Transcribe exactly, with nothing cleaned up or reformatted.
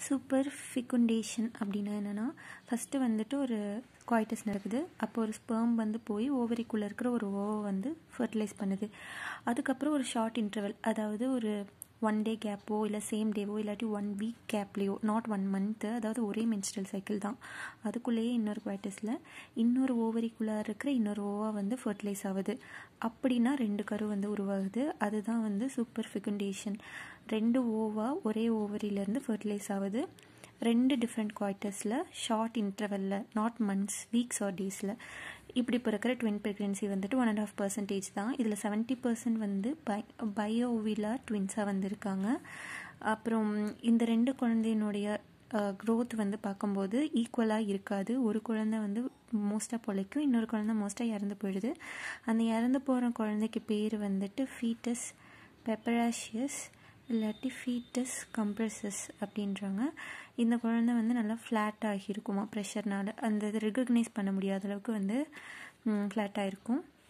Superfecundation அப்படின்னா என்னென்னா, first வந்துட்டு ஒரு குவாய்டஸ் நடக்குது. அப்போ ஒரு ஸ்பெர்ம் வந்து போய் ஓவரிக்குள்ளே இருக்கிற ஒரு ஓவை வந்து ஃபர்டிலைஸ் பண்ணுது. அதுக்கப்புறம் ஒரு ஷார்ட் இன்டர்வல், அதாவது ஒரு ஒன் டே கேப்போ இல்லை சேம் டேவோ இல்லாட்டி ஒன் வீக் கேப்லேயோ, நாட் ஒன் மந்த்து, அதாவது ஒரே மென்ஸ்ட்ரல் சைக்கிள் தான், அதுக்குள்ளேயே இன்னொரு குவாய்டஸில் இன்னொரு ஓவரிக்குள்ளே இருக்கிற இன்னொரு ஓவா வந்து ஃபர்டிலைஸ் ஆகுது. அப்படின்னா ரெண்டு கரு வந்து உருவாகுது. அதுதான் வந்து சூப்பர்ஃபெகுண்டேஷன். ரெண்டு ஓவா ஒரே ஓவரியிலேருந்து ஃபர்டிலைஸ் ஆகுது. ரெண்டு டிஃப்ரெண்ட் குவாய்டஸில் ஷார்ட் இன்டர்வலில், நாட் மந்த்ஸ், வீக்ஸ் ஆர் டேஸில். இப்படி பிறக்கிற ட்வின் ப்ரெக்னென்சி வந்துட்டு ஒன் அண்ட் ஆஃப் பர்சன்டேஜ் தான். இதில் செவன்ட்டி பர்சன்ட் வந்து பை பயோவிலா ட்வின்ஸாக வந்திருக்காங்க. அப்புறம் இந்த ரெண்டு குழந்தையினுடைய க்ரோத் வந்து பார்க்கும்போது ஈக்குவலாக இருக்காது. ஒரு குழந்தை வந்து மோஸ்ட்டாக பொழைக்கும், இன்னொரு குழந்தை மோஸ்ட்டாக இறந்து போயிடுது. அந்த இறந்து போகிற குழந்தைக்கு பேர் வந்துட்டு ஃபீட்டஸ் பெப்பராஷியஸ் இல்லாட்டி ஃபீட்டஸ் கம்ப்ரஸஸ் அப்படின்றாங்க. இந்த குழந்தை வந்து நல்லா ஃப்ளாட்டாகி இருக்குமா ப்ரெஷர்னால், அந்த இது ரெகக்னைஸ் பண்ண முடியாத அளவுக்கு வந்து ஃப்ளாட்டாக இருக்கும்.